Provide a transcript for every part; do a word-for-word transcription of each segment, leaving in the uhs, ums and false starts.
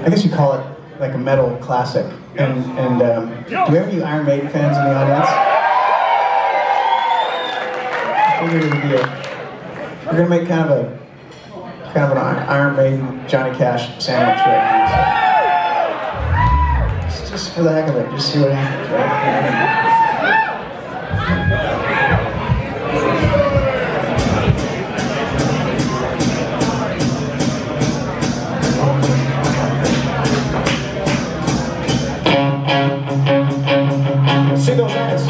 I guess you call it like a metal classic. And, and um, do we have any Iron Maiden fans in the audience? I figured it would be a, we're gonna make kind of a kind of an Iron Maiden Johnny Cash sandwich right now. Just, just for the heck of it, just see what happens, right? See those hands.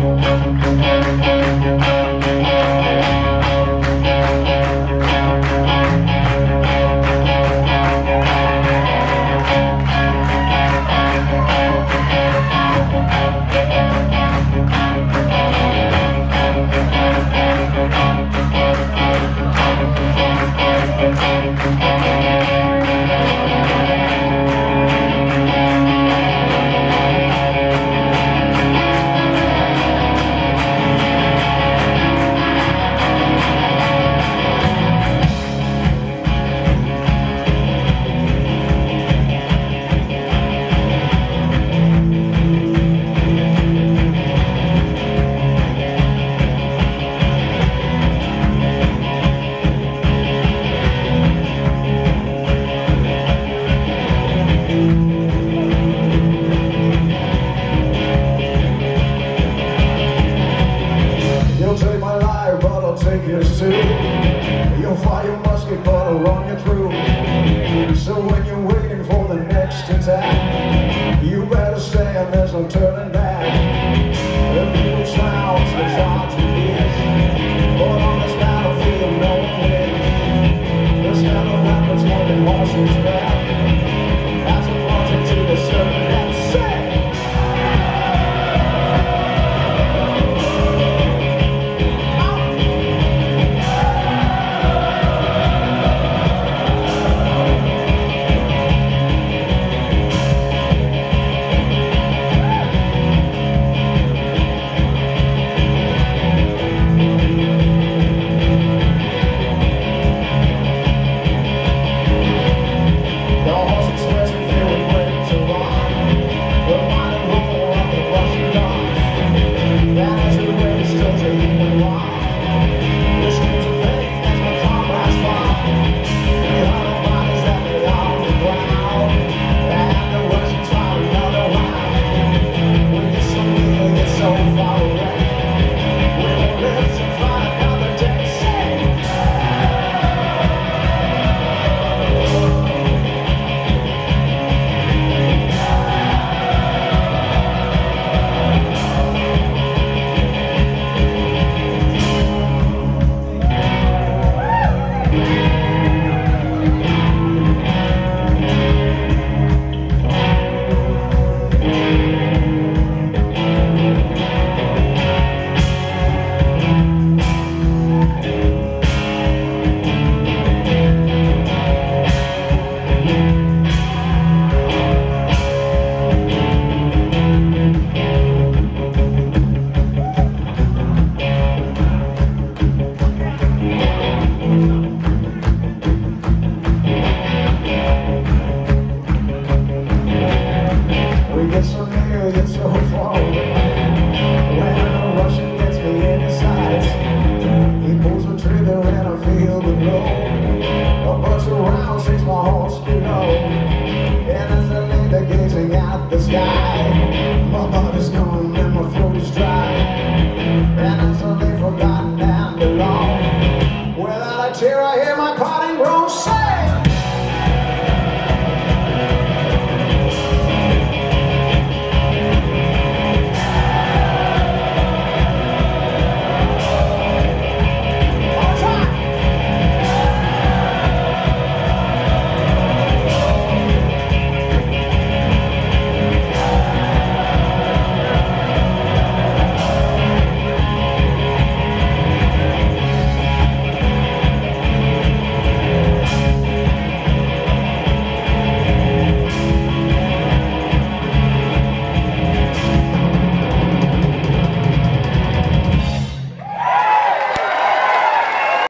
You'll fire a musket, but I'll run you through. So when you're waiting for the next attack,